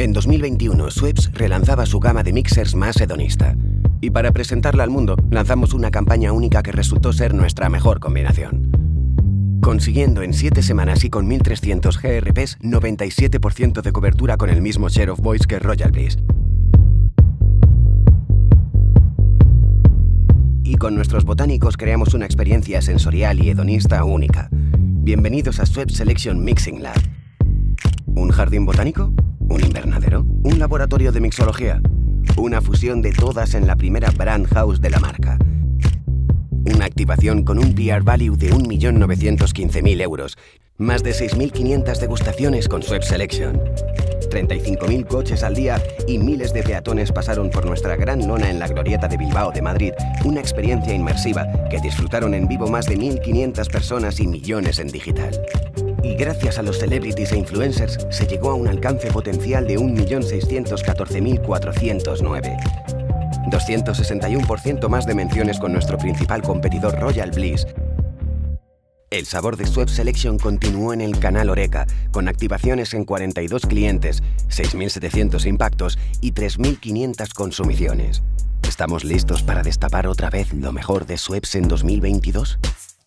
En 2021, Schweppes relanzaba su gama de mixers más hedonista. Y para presentarla al mundo, lanzamos una campaña única que resultó ser nuestra mejor combinación. Consiguiendo en 7 semanas y con 1300 GRPs, 97% de cobertura con el mismo share of voice que Royal Bliss. Y con nuestros botánicos creamos una experiencia sensorial y hedonista única. Bienvenidos a Schweppes Selection Mixing Lab. ¿Un jardín botánico? ¿Un invernadero? ¿Un laboratorio de mixología? Una fusión de todas en la primera brand house de la marca. Una activación con un PR value de 1.915.000 euros. Más de 6.500 degustaciones con Schweppes Selection. 35.000 coches al día y miles de peatones pasaron por nuestra gran lona en la glorieta de Bilbao de Madrid. Una experiencia inmersiva que disfrutaron en vivo más de 1.500 personas y millones en digital. Y gracias a los celebrities e influencers se llegó a un alcance potencial de 1.614.409. 261% más de menciones con nuestro principal competidor Royal Bliss. El sabor de Schweppes Selection continuó en el canal Horeca, con activaciones en 42 clientes, 6.700 impactos y 3.500 consumiciones. ¿Estamos listos para destapar otra vez lo mejor de Schweppes en 2022?